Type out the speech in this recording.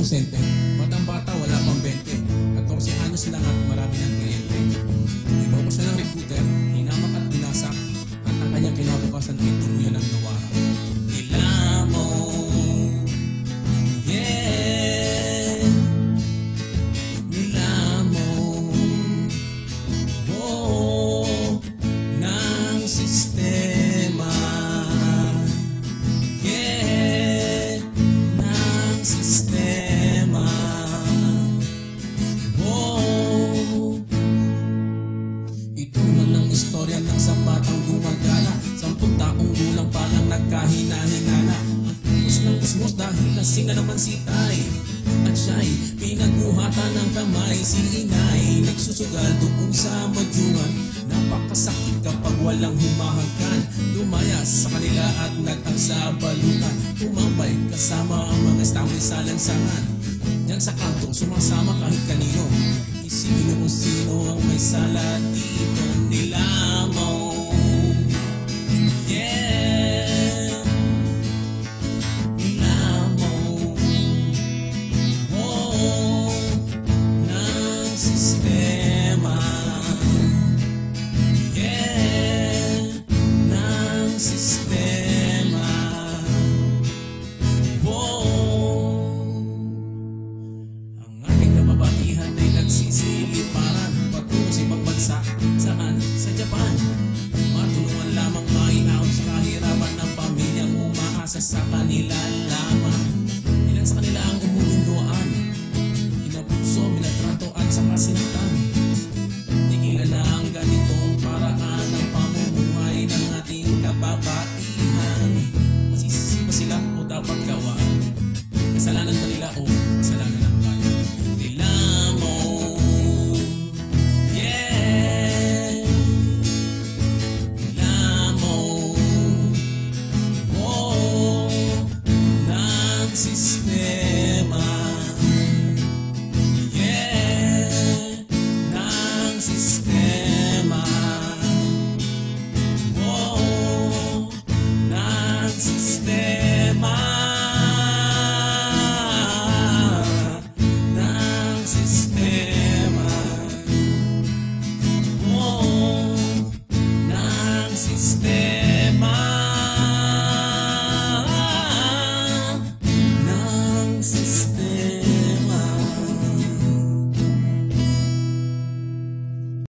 inosente. Batang-bata, wala pang 20. 14 anos lang at marami ng kliyente. Niloko siya ng recruiter, hinamak at binasak. At ang kanyang kinabukasan ay tuluyan ng nawara. Nilamon, yeah. Nilamon, oh, ng sistema. Yeah, ng sistema. Oh, ito man ang istorya ng isang batang gumagala. 10 taong gulang pa lang nagkahina-hinala. Usmos ng usmos dahil lasing na naman si Tay. At siya'y pinaguhatan ng kamay. Si inay nagsusugal doon sa madyungan. Napakasakit kapag walang humahangkan. Lumayas sa kanila at nagtagsabalutan. Tumambay kasama ang mga estaway sa lansangan. Diyan sa kanto sumasama kahit kanino. Isipin kung sino ang may sala dito. Nilamon, yeah. Nilamon, oh, ng sistema. Yeah, ng sistema. Oh, ang ating kababaihan ay nagsisiliparan patungo sa ibang bansa. Saan? Sa Japan. Matulungan lamang maiahon sa kahirapan ng pamilyang umaasa sa kanila lamang. Ilan sa kanila ang umulunduan, inabukso, minatrato at saka sinaktan. Tigilan na ang ganitong paraan ng pamumuhay ng ating kababaihan. Masisisi ba sila o dapat gawaan? Kasalanan ba nila o kasalanan ng bayan? Nilamon, yeah. Nilamon, oh, ng sistema. Yeah, ng sistema. Oh, ng sistema. Ng sistema. Oh, ng sistema. Ng sistema.